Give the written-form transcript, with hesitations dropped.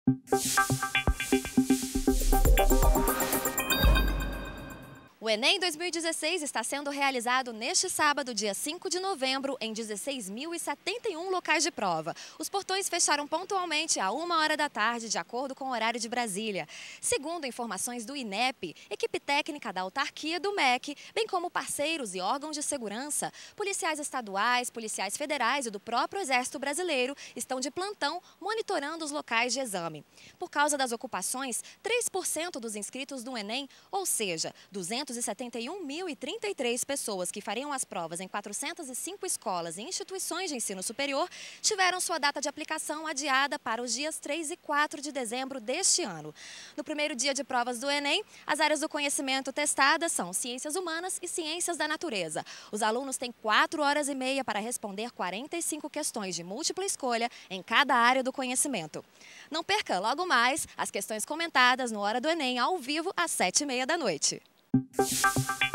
O Enem 2016 está sendo realizado neste sábado, dia 5 de novembro, em 16.071 locais de prova. Os portões fecharam pontualmente à 1h da tarde, de acordo com o horário de Brasília. Segundo informações do INEP, equipe técnica da autarquia do MEC, bem como parceiros e órgãos de segurança, policiais estaduais, policiais federais e do próprio Exército Brasileiro estão de plantão monitorando os locais de exame. Por causa das ocupações, 3% dos inscritos do Enem, ou seja, 271.033 pessoas que fariam as provas em 405 escolas e instituições de ensino superior tiveram sua data de aplicação adiada para os dias 3 e 4 de dezembro deste ano. No primeiro dia de provas do Enem, as áreas do conhecimento testadas são Ciências Humanas e Ciências da Natureza. Os alunos têm 4 horas e meia para responder 45 questões de múltipla escolha em cada área do conhecimento. Não perca logo mais as questões comentadas no Hora do Enem ao vivo às 7h30 da noite.